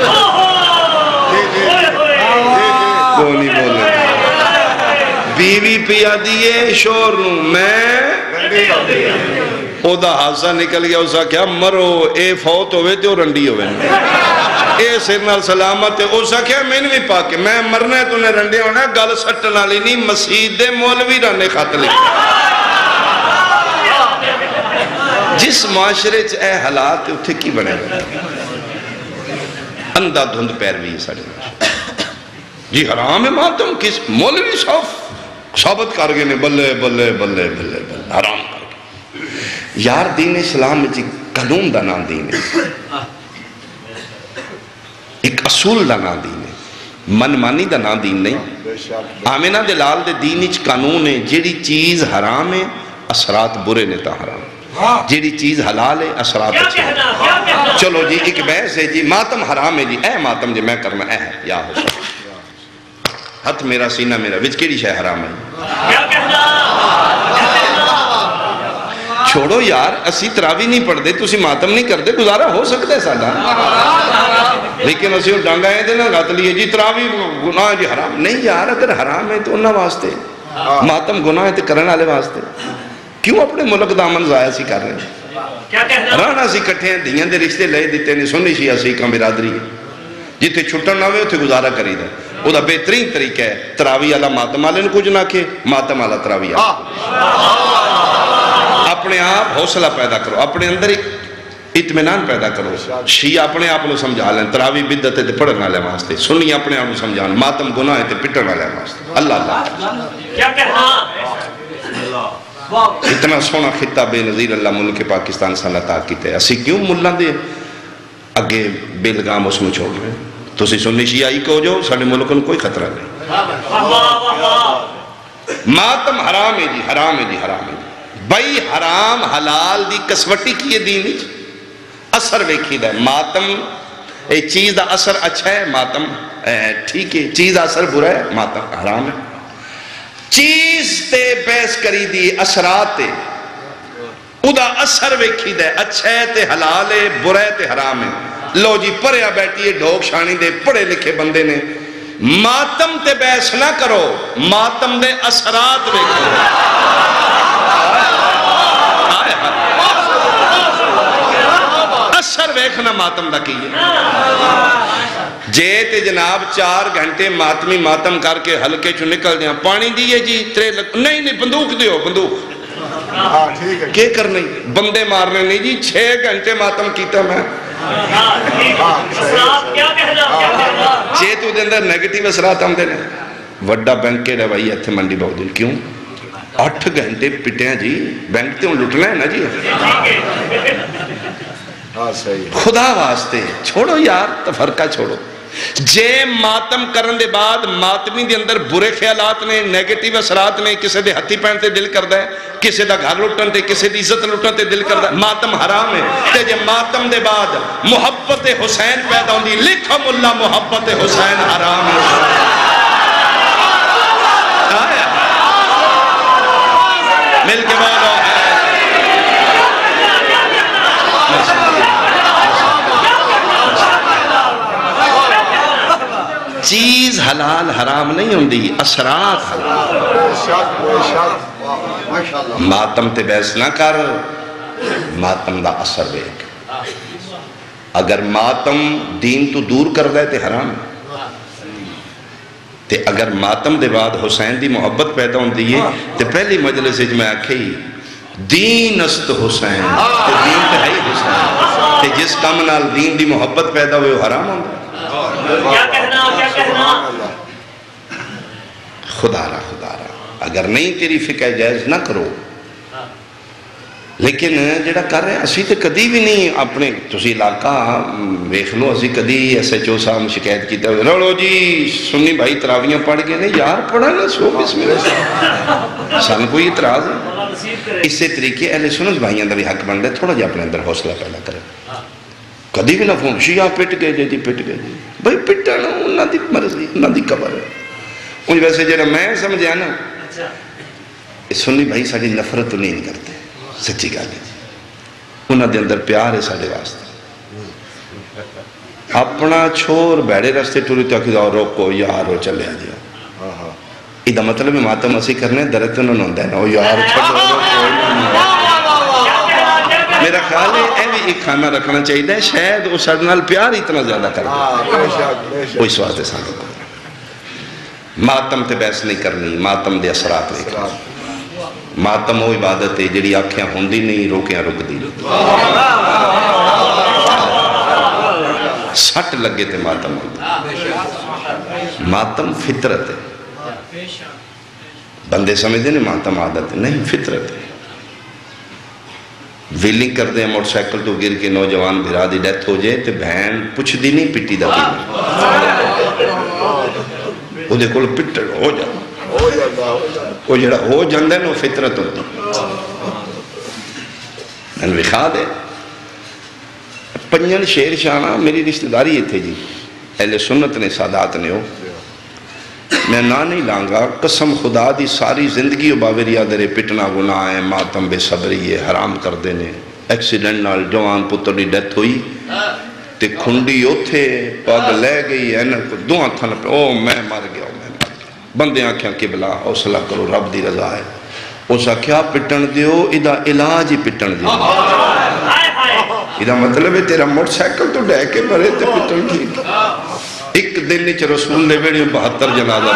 وہ نہیں بولے بیوی پی آدھیے شوہر نو میں او دا حادثہ نکل گیا اسا کیا مرو اے فوت ہوئے تے او رنڈی ہوئے اے سرنال سلامت ہے اسا کیا میں نے بھی پاکے میں مرنا ہے تو نے رنڈی ہونا گل سٹنا لی نہیں مسجد دے مولوی رانے خط لکھا جس معاشرے چ اے حالات اتھے کی بنے اندھا دھند پیروی ہے ساڑھے جی حرام ہے ماتم کس مولوی صاف ثابت کر گئے نے بلے بلے بلے بلے بلے حرام کر گئے یار دین اسلام میں جی قانون دا نام دین ہے ایک اصول دا نام دین ہے من مانی دا نام دین نہیں آمینہ دلال دے دین اچ قانون ہے جیڑی چیز حرام ہے اثرات برے نے تا حرام جیڑی چیز حلال ہے اثرات اچھے ہیں چلو جی ایک بحث ہے جی ماتم حرام ہے جی اے ماتم جی میں کرنا اے ہے یا ہو سکتا ہاتھ میرا سینہ میرا وچ کیڑی شے حرام ہے چھوڑو یار اسی تراوی نہیں پڑھ دے تسی ماتم نہیں کر دے گزارا ہو سکتا ہے سادہ لیکن اسی وہ ڈانگا ہے دینا گات لیے جی تراوی گناہ جی حرام نہیں یار اگر حرام ہے تو انہا واسطے ماتم گناہ ہے تو کرنے والے واسطے کیوں اپنے ملک دامن ضائع سی کر رہے ہیں رانا سی کٹھے ہیں دیاں دے رشتے لئے دیتے ہیں سنی شیعہ سی کا برادری ہے جتے چھٹن نہ ہوئے اتھے گزارا کری دے وہ دا بہترین طریقہ ہے تراوی اللہ ماتم آلے نے کچھ نہ کھے ماتم اللہ تراوی آلے اپنے آپ حوصلہ پیدا کرو اپنے اندر ایک اطمینان پیدا کرو شیعہ اپنے آپ کو سمجھا لیں تراوی بدت ہے تے پڑھنا لے واسطے سنی اپنے آپ کو سمجھا لیں ماتم گناہ ہے تے پٹھنا لے واسطے اللہ اللہ کیا کہنا اتنا سونا خطہ بے نظیر اللہ ملک پاکستان سے اللہ تعالیٰ کیتے ہیں اسی کیوں ملہ دے اگے بیلگام اس میں چھوڑ رہے ہیں تو اسی سنی شیعی کو جو ساڑھے ملکوں کوئی خطرہ نہیں ماتم حرام ہے جی حرام ہے جی حرام ہے جی بھائی حرام حلال دی کسوٹی کیے دینی اثر ویکھی دا ہے ماتم اے چیز دا اثر اچھا ہے ماتم ٹھیک ہے چیز دا اثر برا ہے ماتم حرام ہے چیز تے بیس کری دی اثرات تے او دا اثر ویکھی دا ہے اچھا ہے تے حلال ہے برا ہے تے حرام ہے لو جی پریا بیٹھی ہے ڈھوک شانی دے پڑھے لکھے بندے نے ماتم تے بیس نہ کرو ماتم دے اثرات ویکھو اثر ویکھنا ماتم دا کیے جے تے جناب چار گھنٹے ماتمی ماتم کر کے ہلکے چو نکل دیا پانی دیئے جی ترے لگ نہیں نہیں بندوق دیو بندوق کیا کرنے بندے مارنے نہیں جی چھے گھنٹے ماتم کیتا میں جے تو دے اندر نیگٹیو اثرات ہم دینے وڈا بینک کے روائی ہے تھے منڈی بہت دن کیوں آٹھ گھنٹے پٹے ہیں جی بینک تے ان لٹنا ہے نا جی خدا واسطے چھوڑو یار تفرقہ چھوڑو جے ماتم کرن دے بعد ماتمی دے اندر برے خیالات نے نیگٹیو اثرات نے کسے دے ہتھی پہن تے دل کردہ ہے کسے دا گھر لٹن تے کسے دی عزت لٹن تے دل کردہ ہے ماتم حرام ہے تے جے ماتم دے بعد محبت حسین پیدا ہوندی لکھم اللہ محبت حسین حرام ہے مل کے بولو چیز حلال حرام نہیں ہوندی اثرات حلال ماتم تے بیس نہ کر ماتم دا اثر بیک اگر ماتم دین تو دور کر دے تے حرام تے اگر ماتم دے بعد حسین دی محبت پیدا ہوندی ہے تے پہلی مجلس میں آکھیں دین است حسین تے دین تے ہے حسین تے جس کام نال دین دی محبت پیدا ہوئے وہ حرام ہوندی کیا کہنا کیا کہنا خدا را خدا را اگر نہیں تیری فقہ جائز نہ کرو لیکن جڑا کر رہے ہیں اسی تے کدی بھی نہیں اپنے تسی علاقہ ویکھ لو اسی کدی ایس ایچ او صاحب شکایت کیتا ہوئے رولو جی سنی بھائی تراویاں پڑھ گئے نہیں یار پڑھا نا سو بسم اللہ سن کوئی اعتراض ہے اسی طریقے اہل سنت بھائیاں دا بھی حق بن دے تھوڑا جا اپنے اندر حوصلہ پیدا کرے کدی بھی نہ فون شیعہ پٹ گئے جی پٹ گئے جی بھائی پٹا نا انہاں دی مرضی انہاں دی قبر ہے ان ویسے جڑا میں سمجھا نا سنی بھائی ساری نفرت تو نہیں کرتے سچی گل ہے انہاں دے اندر پیار ہے سارے واسطے اپنا چھوڑ بیڑے رستے ٹوری تو آکھے اور روکو یار ہو چلے آ جاؤ ایدہ مطلب ہے ماتم اسی کرنے درت انہوں نے ہوندہ ہے نا یار چھوڑ میرا خیال ہے اے بھی ایک کھانا رکھنا چاہیے ہے شاید وہ سرنال پیار اتنا زیادہ کر دے وہ اس واسطے سانے کو ماتم تے بحث نہیں کرنی ماتم دے اثرات نہیں کرنی ماتم وہ عبادت ہے جڑی آنکھیں ہوندی نہیں روکیاں رک دی سٹ لگے تے ماتم ہوندی ماتم فطرت ہے بندے سمجھتے نہیں ماتم عادت ہے نہیں فطرت ہے ویلنگ کر دیں موٹر سائیکل تو گر کے نوجوان بھرا دی ڈیتھ ہو جائے تے بہن پچھ دی نہیں پٹی دا بھی وہ دیکھو پٹر ہو جاتا وہ جڑا ہو جاندہ ہے وہ فطرت ہوتی انوخاد ہے پنجن شیر شانہ میری رشتہ داری یہ تھے جی اہل سنت نے سادات نے ہو میں نہ نہیں لانگا قسم خدا دی ساری زندگی باوری آدھرے پٹنا گناہ ہے ماتم بے صبری ہے حرام کر دینے ایکسیڈنٹ نال جوان پتر دی ڈیتھ ہوئی تے کھنڈی اتھے پاگ لے گئی ہے نا دعا تھا نا پہ او میں مر گیا میں مر گیا بندے آنکھیں قبلہ حوصلہ کرو رب دی رضا ہے اسا کیا پٹن دیو ادھا علاج ہی پٹن دیو ادھا مطلب ہے تیرا موٹر سائیکل تو ڈے کے بھرے تے پٹن ٹھیک ایک دن نیچے رسول نے بیڑی بہتر جنازہ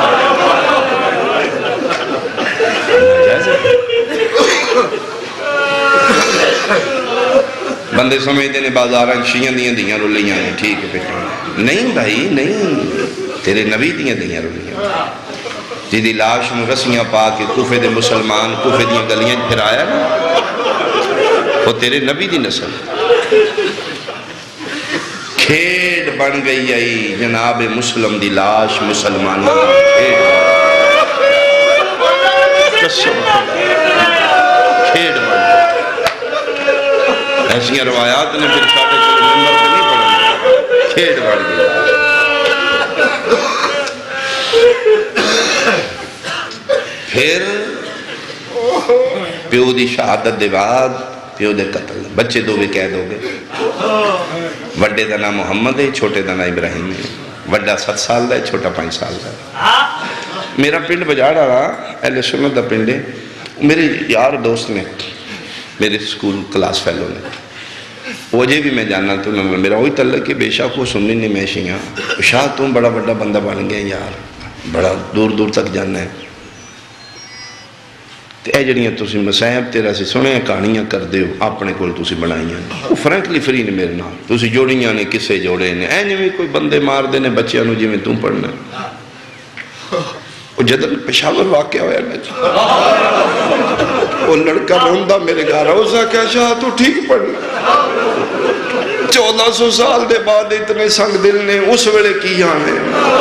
بندے سمجھتے ہیں بازاران شیعہ دیاں دیاں رولیاں ہیں ٹھیک ہے بیٹے نہیں بھائی نہیں تیرے نبی دیاں دیاں رولیاں جیدی لاش میں رسیاں پا کے کوفے دے مسلمان کوفے دیاں گلیاں پھر آیا نا وہ تیرے نبی دی نسل کھیڑ بن گئی آئی جناب مسلم دی لاش مسلمان کھیڑ بن ایسیاں روایات نے پھر شاہد چلے ممبر پہ نہیں پڑھا کھیڑ بن گئی پھر پیو دی شہادت دے بعد پیو دے قتل بچے دو بھی قید ہو گئے وڈے دا نام محمد ہے چھوٹے دا نام ابراہیم ہے وڈا ست سال دا ہے چھوٹا پانچ سال دا ہے میرا پنڈ بجاڑا رہا اہل سنت دا پنڈ ہے میرے یار دوست نے میرے سکول کلاس فیلو نے وجہ بھی میں جاننا تو میرا وہی تعلق کہ بے شاہ کو سننی نہیں میں شیعہ شاہ تم بڑا بڑا بندہ بن گیا یار بڑا دور دور تک جاننا ہے اے جڑیاں تسی مسائب تیرا سی سنے کہانیاں کر دیو اپنے کول تسی بنائیاں وہ فرینکلی فری نے میرے نام تسی جوڑیاں نے کسے جوڑے نے اے نہیں کوئی بندے مار دینے بچیاں نو جی میں تم پڑھنا وہ جدل پشاور واقع ہویا نا وہ لڑکا روندہ میرے گھر روزہ کیا شاہ تو ٹھیک پڑھنا چودہ سو سال دے بعد اتنے سنگ دل نے اس ویلے کی آنے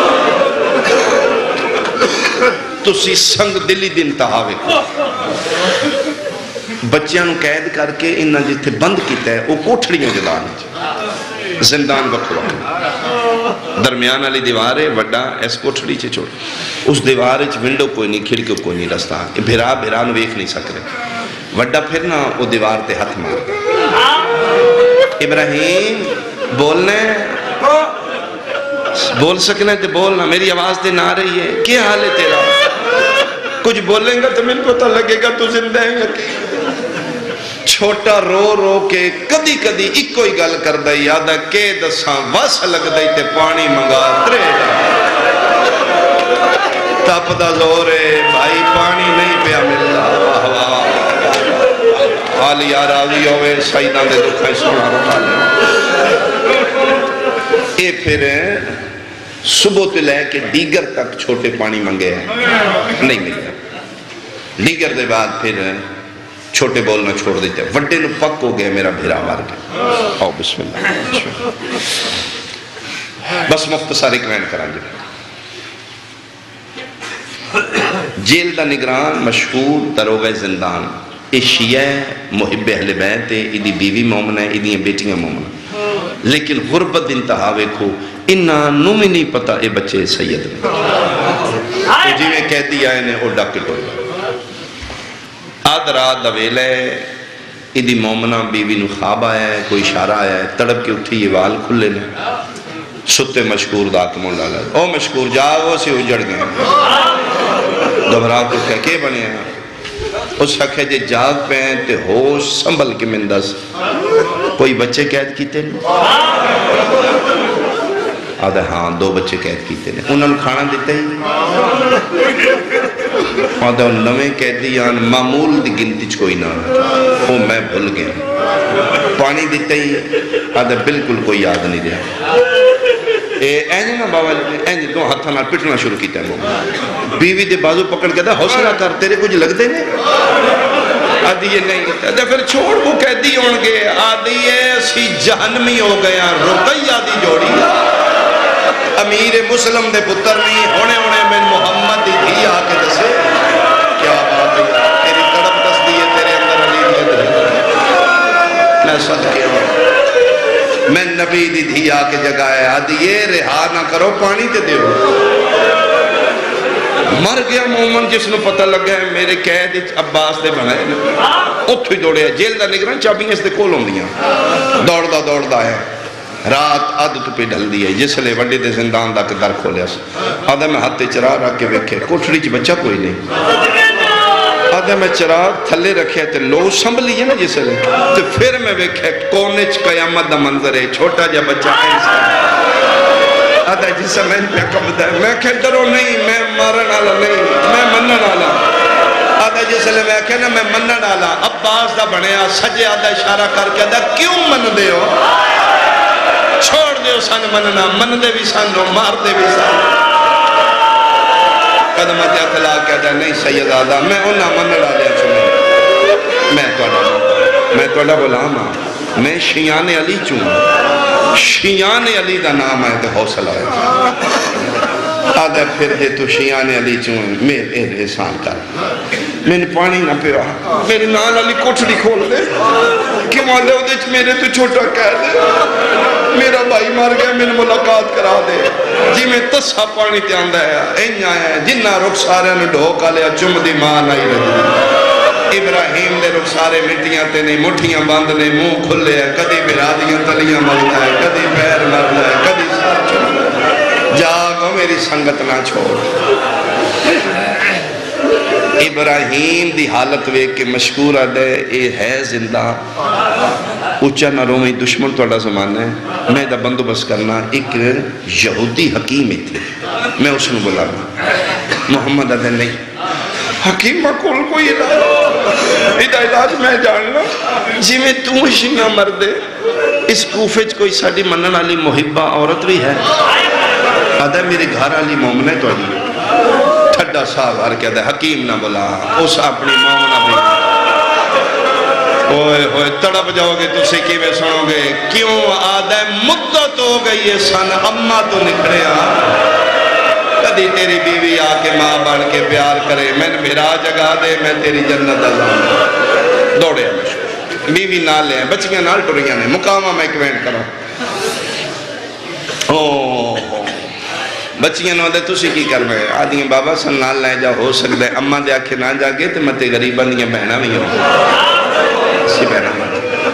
تو سی سنگ دلی دن تحاوے بچیاں نو قید کر کے انہاں جتھے بند کیتا ہے وہ کوٹھڑیاں جدان زندان بکھوا درمیان علی دیوار ہے وڈا ایس کوٹھڑی چھے چھوڑ اس دیوار ہے ونڈو کوئی نہیں کھڑکیوں کوئی نہیں رستہ بھرا بھرا نو ویکھ نہیں سک رہے وڈا پھر نہ وہ دیوار تے ہاتھ مار ابراہیم بولنے بول سکنے تے بولنا میری آواز تے نہ رہی ہے کیا حال ہے تیرا کچھ بولیں گا تو مل پتہ لگے گا تو زندہ ہے چھوٹا رو رو کے کدی کدی ایک کوئی گل کر دے یادہ کے دساں وس لگ دے تے پانی منگا ترے تپ دا زورے بھائی پانی نہیں پیا ملتا واہ واہ حالی آراضی ہوئے سیدان دے دکھائیں سونا رکھا لے اے پھر صبح تو لے کے دیگر تک چھوٹے پانی منگے ہیں نہیں ملتا دیگر دے بعد پھر چھوٹے بولنا چھوڑ دیتے ہیں وڈے نو پک ہو گئے میرا بھیرا مار گیا آؤ بسم اللہ بس مختصر ایک وین کران جی جیل دا نگران مشہور دروغہ زندان اے شیعہ محب اہل بیت ہے ایدی بیوی مومنہ ہے ایدی بیٹیاں مومنہ لیکن غربت انتہا ویکھو انہاں نومی نہیں پتا اے بچے سید نے تو جی میں کہہ دیا ہے او ڈاکٹ ہو گیا آدھ رات دویل ہے ایدی مومنہ بیوی نو خواب آیا ہے کوئی اشارہ آیا ہے تڑپ کے اٹھی یہ وال کھلے نے ستے مشکور داکموں لالا او مشکور جاؤ سے اجڑ گئے گھبرات اٹھا کے بنے ہیں اس حقے جے جاگ پہ ہیں تے ہوش سنبھل کے مندس کوئی بچے قید کیتے نہیں آدھا ہاں دو بچے قید کیتے نہیں انہوں نے کھانا دیتے ہی آدھا نویں قیدیان معمول دی گنتی چ کوئی نہ وہ میں بھول گیا پانی دیتے ہی آدھا بالکل کوئی یاد نہیں دیا اینجی نا بابا اینجی تو ہاتھا نال پٹنا شروع کیتا ہے وہ بیوی دے بازو پکڑ کے دا حوصلہ کر تیرے کچھ لگ دے نے آدھی یہ نہیں آدھا پھر چھوڑ وہ قیدی ہون گے آدھی یہ اسی جہنمی ہو گیا رقی آدھی جوڑی امیر مسلم دے پتر نہیں ہونے ہونے میں محمد ہی آکے دسے کیا بات ہے تیری تڑپ دس دیئے تیرے اندر علی دیئے دے میں صدقے ہوں میں نبی دی دھی آکے جگائے آدھی یہ رہا نہ کرو پانی تے دے ہو مر گیا مومن جس نے پتہ لگ گیا ہے میرے قید عباس دے بنائے اتھو ہی دوڑے ہیں جیل دا نگران چابیاں اس دے کول ہوں دیاں دوڑ دا دوڑ دا ہے رات عدد پہ ڈھل دی ہے جس لئے وڈی دے زندان دا کے در کھولے اس آدھا میں ہاتھ چراغ رکھ کے ویکھے کوٹھڑی چی بچہ کوئی نہیں آدھا میں چراغ تھلے رکھے تے لو سنبھلی ہے نا جس لئے تو پھر میں ویکھے کونچ قیامت دا منظر ہے چھوٹا جا بچہ ایسا آدھا جسے میں پہ کم دے میں کہہ ڈرو نہیں میں مارن آلا نہیں میں منن آلا آدھا جسے لئے میں کہنا میں منن آلا عباس دا بنیا سجے آدھا اشارہ کر کے آدھا کیوں من دے ہو چھوڑ دے ہو سان مننا من دے بھی سان رو مار دے بھی سان قدمہ جا تلا کے آدھا نہیں سید آدھا میں انہا منن آلے چنے میں توڑا میں توڑا غلام ہاں میں شیعان علی چون شیعان علی دا نام ہے تو حوصلہ ہے آدھا پھر ہے تو شیعان علی چون میرے احسان کر میں نے پانی نہ پیوا میری نال علی کوٹھڑی کھول دے کہ مالے ہو دے میرے تو چھوٹا کہہ دے میرا بھائی مار گیا میں نے ملاقات کرا دے جی میں تسا پانی تے آندہ ہے این آیا ہے جنہ رخ سارے نے ڈھوکا لیا چم دی ماں نائی رجی ابراہیم دے رخ سارے مٹیاں تے نہیں مٹھیاں باندھ نے منہ کھلے ہیں کدی برادیاں تلیاں ملتا ہے کدی پیر مرتا ہے کدی سار چھوڑ جاگو میری سنگت نہ چھوڑ ابراہیم دی حالت وے کے مشکورہ دے اے ہے زندہ اچھا نہ رو میں دشمن توڑا زمان ہے میں دا بندو بس کرنا ایک یہودی حکیم تھے میں اس نے بولا محمد عدن نہیں حکیم مکول کوئی علاج ادھا علاج میں جاننا جی میں تو شنگا مردے اس کوفج کوئی ساڑی منن علی محبہ عورت بھی ہے آدھا میرے گھر علی مومنہ تو علی ٹھڈا صاحب ہر کہتا ہے حکیم نہ بلا اس اپنی مومنہ بھی اوئے ہوئے تڑپ جاؤ گے تو سکی میں سنو گے کیوں آدھا مدت ہو گئی ہے سن اممہ تو نکھڑے آ کدی تیری بیوی آکے ماں بڑھ کے پیار کرے میں میرا جگہ دے میں تیری جنت اللہ دوڑے بیوی نال لیں بچیاں نال ٹوریاں نے مقامہ میں کوینٹ کرو اوہ بچیاں نو دے تُسی کی کر میں آدھیں بابا سن نال لائے جا ہو سکتے اممہ دے آکھے نہ جا گے تو متے غریبہ نہیں بہنہ بھی ہو اسی بہنہ مات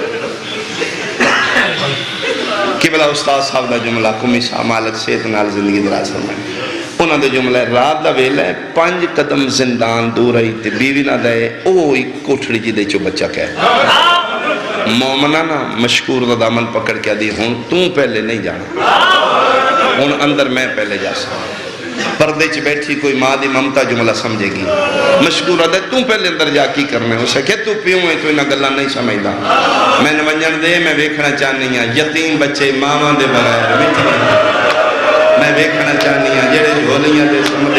قبلہ استاد صاحب دا جملہ کمی صاحب مالک سیت نال زندگی دراز فرمائے انہوں دے جملہ رات دا ویلہ ہے پانچ قدم زندان دور آئی تے بیوی نہ دائے اوہ ایک کوٹھڑی جی دے چو بچہ کہے مومنہ نا مشکور دا دامن پکڑ کے دی ہوں توں پہلے نہیں جانا ہوں اندر میں پہلے جا سکتا پردے چ بیٹھی کوئی ماں دی ممتا جملہ سمجھے گی مشکور آدھے توں پہلے اندر جا کی کرنے اسے کہ تو پیوں ہے تو انہا گلہ نہیں سمجھ دا میں نے ونجن دے میں ویکھنا چاہنی ہاں یتیم بچے ماما دے بغیر میں ویکھنا چاہنی ہاں جڑے جھولیاں دے سمجھے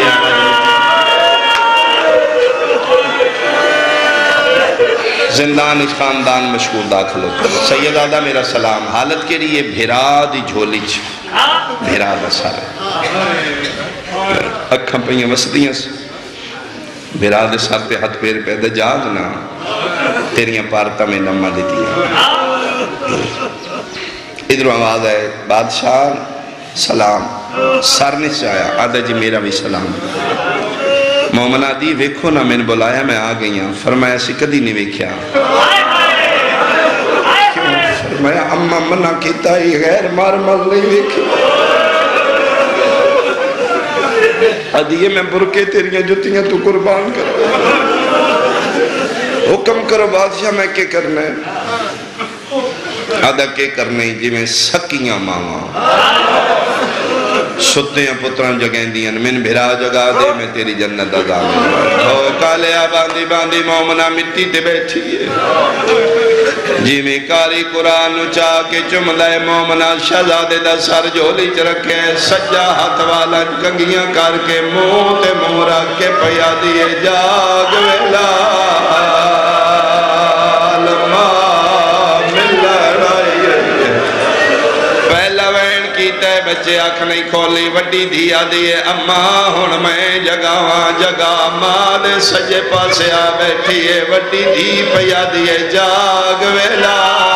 زندان اس خاندان مشکور داخل ہوتا ہے سیدادہ میرا سلام حالت کے لیے بھیرا دی جھولی چھ بھیرا دا سارے اکھاں پہیاں وسطیاں سے بھیرا دے سار پہ ہاتھ پیر پہ دے جاگنا تیریاں پارتا میں نمہ دیتی ہیں ادھر آواز ہے بادشاہ سلام سر نے چاہیا آدھا جی میرا بھی سلام مومنہ دی ویکھو نہ میں نے بلایا میں آ گئی ہوں فرمایا اسی کدی نہیں ویکھیا فرمایا اممہ منع کیتا ہی غیر مارمل نہیں ویکھیا ادھیے میں برکے تیریاں جتیاں تو قربان کرو حکم کرو بادشاہ میں کیا کرنا ہے آدھا کیا کرنا ہے جی میں سکیاں ماما ستیاں پتران جگہیں دیا من بھرا جگہ دے میں تیری جنت ادا میں او کالیا باندی باندی مومنہ مٹی دے بیٹھی ہے جی میں کاری قرآن چاہ کے چملے مومنہ شہزادے دا سر جولی چرکے سجا ہاتھ والا کنگیاں کر کے منہ تے منہ رکھ کے پیا دیے جاگ ویلا بچے آنکھ نہیں کھولی وڈی دیا دیئے اماں ہون میں جگاواں جگا ماں دے سجے پاسے آ بیٹھیے وڈی دی پیا دیئے جاگ ویلال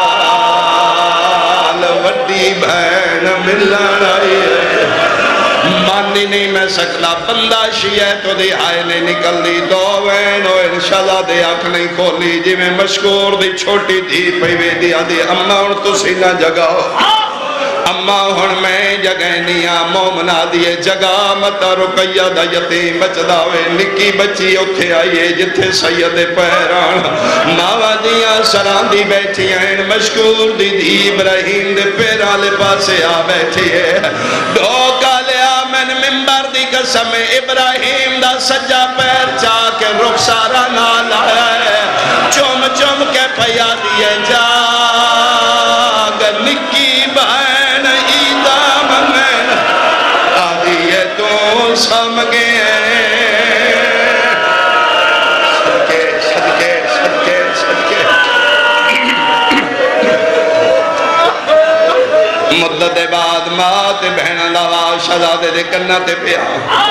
وڈی بہن ملن آئیے مانی نہیں میں سکلا بندہ شیعہ تو دی آئے نہیں نکل دی دو وین و انشاءاللہ دے آنکھ نہیں کھولی جی میں مشکور دی چھوٹی دی پیوے دیا دی اماں ہون تو سینہ جگاؤ اماں ہن میں جگہ نیا مومنہ دیئے جگہ متا رکیہ دا یتیم بچ داوے نکی بچی اتھے آئیے جتھے سید پیران ماوا دیا سران دی بیٹھی ہیں مشکور دی دی ابراہیم دے پیران لے پاسے آ بیٹھی ہے دو کالیا من ممبر دی قسم ابراہیم دا سجا پیر چاہ کے رخسارہ نال آیا ہے چوم چوم کے پیا دیئے جاگ نکی بھائی سامگے صدقے صدقے صدقے صدقے مدت بعد ماں تے بہن لاوا شہزادے دے کرنا تے پیا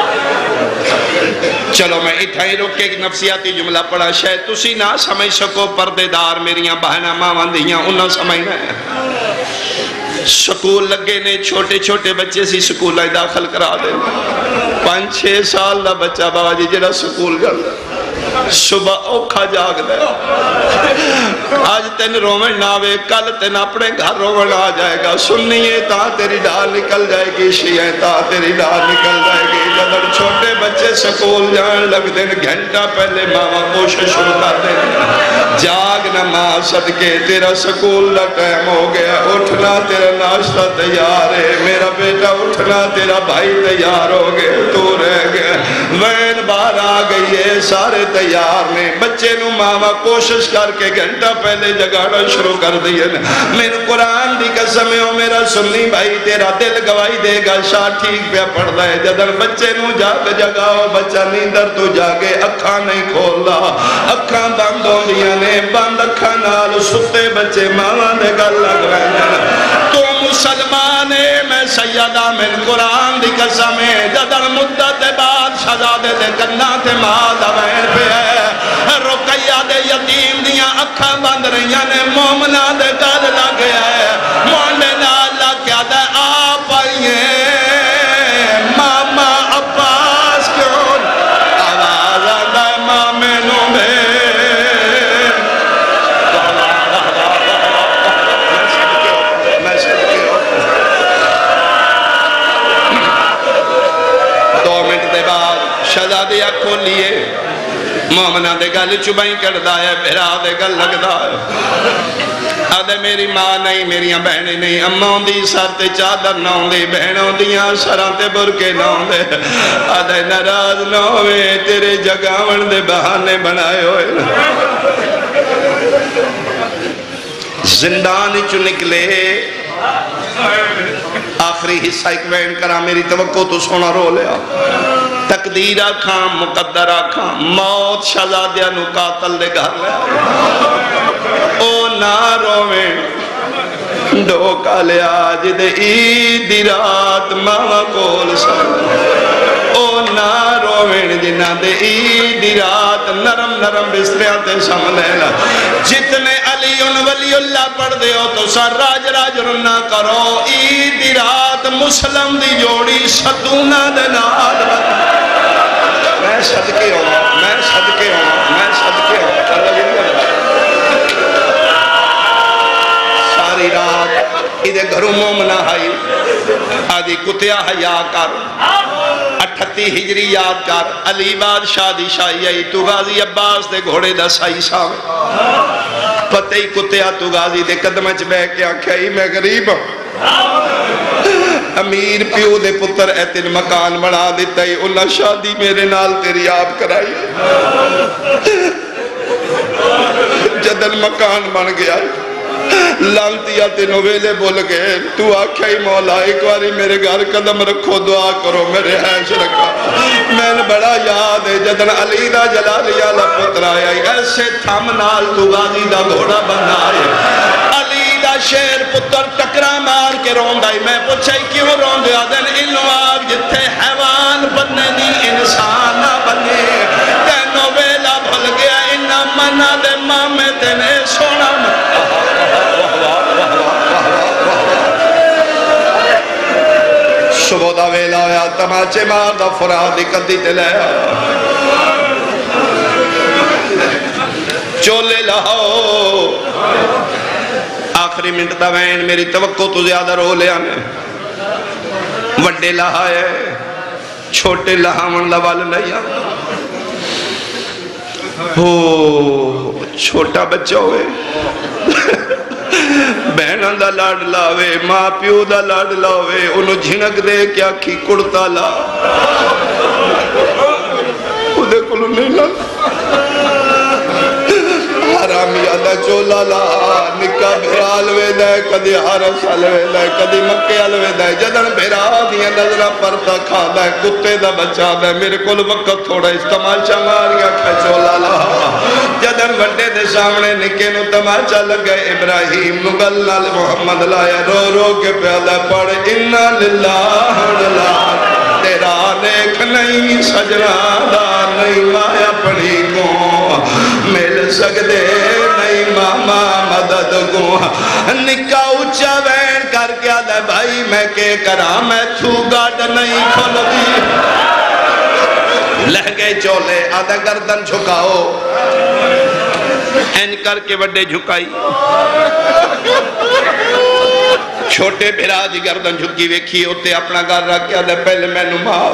چلو میں اتھائی رک کے ایک نفسیاتی جملہ پڑھا شاید تسی نہ سمجھ سکو پردے دار میریاں بہنہ ماں دیاں انہاں سمجھنا ہے سکول لگے نے چھوٹے چھوٹے بچے سی سکول آئی داخل کرا دے پانچ چھ سال دا بچہ بابا جی جڑا سکول جل صبح اوکھا جاگ دے آج تین رومن ناوے کل تین اپنے گھر رومن آ جائے گا سنیے تا تیری ڈال نکل جائے گی شیعہ تا تیری ڈال نکل جائے گی جدر چھوٹے بچے سکول جان لگ دن گھنٹہ پہلے ماما کوشش شروع کر دیں جاگ نہ ماں صدقے تیرا سکول دا ٹائم ہو گیا اٹھنا تیرا ناشتہ تیار ہے میرا بیٹا اٹھنا تیرا بھائی تیار ہو گئے تو رہ گئے وین بار آ گئی ہے سارے تیار نے بچے نو ماما کوشش کر کے گھنٹہ پہلے جگانا شروع کر دیئے میں قرآن دی قسم ہو میرا سنی بھائی تیرا دل گواہی دے گا شاہ ٹھیک پہ پڑھ دائے جدر بچے نو جاگ جگاؤ بچہ نیندر تو جاگے اکھاں نہیں کھولا اکھاں بند ہو دیا نے بند اکھاں نال ستے بچے ماما دے گل لگ رہے تو مسلمانے میں سیدہ من قرآن دی قسم ہے جدر مدت بعد شہزادے دے کرنا تے مادہ بہن پہ ہے رکیہ دے یتیم دیا اکھاں بند رہیاں نے مومنہ دے گل لگ ہے مونے نالا کیا دے آپ آئیے ماما عباس کیوں آواز آدھا مامے نو میں میں صدقے ہو دو منٹ دے بعد شہزادی اکھو لیے مومنہ دے گل چبائیں کردہ ہے بھرا دے گل لگدہ ہے آدھے میری ماں نہیں میریاں بہنیں نہیں اماں دی سر تے چادر نہ ہوں دی بہنوں دیاں سران تے برکے نہ ہوں دے آدھے ناراض نہ ہوئے تیرے جگاون دے بہانے بنائے ہوئے زندان چو نکلے آخری حصہ ایک بین کرا میری توقع تو سونا رو لیا تقدیر آکھاں مقدر آکھاں موت شہزادیاں نو قاتل دے گھر لے او نہ رویں ڈو کالے آج دے عیدی رات ماما کول سن او نہ رویں جنہ دے عیدی رات نرم نرم بستریاں تے سامنے لا جتنے علی ان ولی اللہ پڑھ دے ہو تو سر راج راج رنہ کرو عیدی رات مسلم دی جوڑی صدونہ دے نال میں صدقے ہوں میں صدقے ہوں میں صدقے ہوں اللہ جنہ ساری رات ادھے گھروں مومنہ آئی آدھی کتیا حیاء کر اٹھتی ہجری یاد کر علی بادشاہ دی شاہی آئی تو غازی عباس دے گھوڑے دا سائی ساوے پتہ ہی کتیا تو غازی دے قدمچ بے کے آکھائی میں غریب ہوں امیر پیو دے پتر ایتن مکان بڑھا دیتا ہی اللہ شادی میرے نال تیری آپ کرائی جدن مکان بن گیا لانتیا تینوں ویلے بول گئے تو آکھا ہی مولا ایک واری میرے گھر قدم رکھو دعا کرو میرے حیش رکھا میں نے بڑا یاد ہے جدن علی دا جلالی آلہ پتر آیا ایسے تھم نال تو غازی دا گھوڑا بنا آئے علی دا شیر پتر ٹکرا مار کے روند آئی میں پوچھائی کیوں روند آدن انہوں آگ جتے حیوان بننے دی انسان نہ بنے تینوں ویلہ بھل گیا انہا منہ دے مامے تینے سونا صبح دا ویلا ہویا تماچے مار دا فرادی قدی تلے چولے لہو آخری منٹ دا وین میری توقع تو زیادہ رو لے آنے وڈے لہائے چھوٹے لہاون لوال نہیں آنے ہو چھوٹا بچہ ہوئے بہنہ دا لاڈ لاوے ماں پیو دا لاڈ لاوے انہوں جھنک دے کیا کی کڑتا لا خودے کلو نہیں لا حرامی آدھا چولا لا نکا بھیرال وے دے کدی حرس حلوے دے کدی مکے حلوے دے جدن بھیرال دیا نظرہ پرتا کھا دے کتے دا بچا دے میرے کل وقت تھوڑا اس تماشا ماریا کھا چولا لا جدن وڈے دے سامنے نکے نو تماشا لگے ابراہیم نگلال محمد لایا رو رو کے پیادہ پڑھ انہا للہ للہ تیرا نیک نہیں سجنہ دا نہیں مایا پڑھی کو مل سکدے نہیں ماما مدد کو نکا اچھا وین کر کے آدھے بھائی میں کے کرا میں تھو گاڑ نہیں کھول دی لہگے چولے آدھے گردن جھکاؤ این کر کے وڈے جھکائی چھوٹے بھیرا جی گردن جھکی ویکھی ہوتے اپنا گھر رکھ کے آدھے پہلے میں نماؤ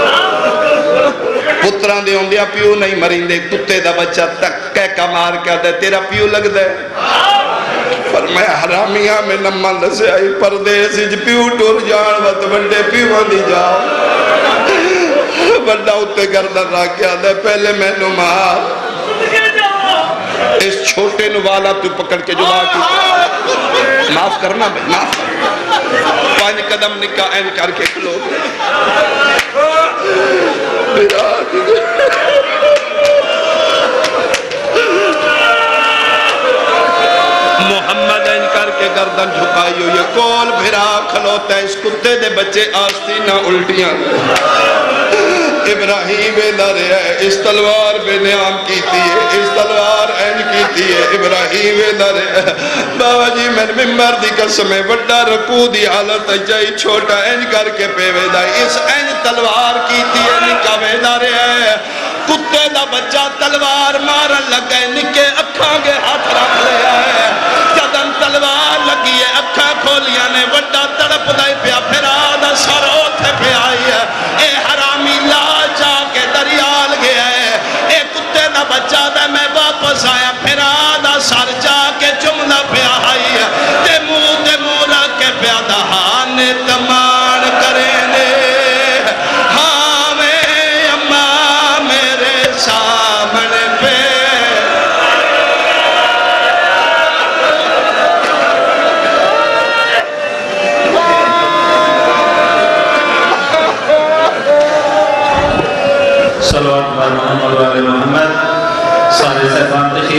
پتران دے ہوں دیا پیو نہیں مرین دے کتے دا بچہ تک کہہ مار کے آدھے تیرا پیو لگ دے فرمایا حرامیاں میں نمان دسے آئی پردیس اج پیو ٹور جان وقت بندے پیو دی جاؤ بندہ ہوتے گردن رکھ کے آدھے پہلے میں نمار اس چھوٹے نوالا تو پکڑ کے جمع کی معاف کرنا بھائی معاف پانچ قدم نکا این کر کے کھلو محمد این کر کے گردن جھکائیو یہ کول بھرا کھلوتا ہے اس کتے دے بچے آستی نہ الٹیاں ابراہیم ادھر ہے اس تلوار بے نیام کیتی ہے اس تلوار این کیتی ہے ابراہیم ادھر ہے بابا جی میں ممبر دی قسم ہے وڈا رکو دی حالت جائی چھوٹا این کر کے پہ ویدائی اس این تلوار کیتی ہے نکا ویدار ہے کتے دا بچہ تلوار مارن لگے نکے اکھاں گے ہاتھ رکھ لیا ہے جدن تلوار لگی ہے اکھاں کھولیا نے وڈا تڑپ دائی پیا پھرا دا سارو تھے پہ آئی ہے اے حرامی لا جا کے دریال گیا ہے اے کتے دا بچہ دے میں واپس آیا پھرا دا سار جا کے جملہ پہ آئی ہے تے مو تے مولا کے پیادہ ہانے تمان کریں دے ہاں میں اماں میرے سامنے پہ صلوات بر محمد و آل محمد. سارے صاحبان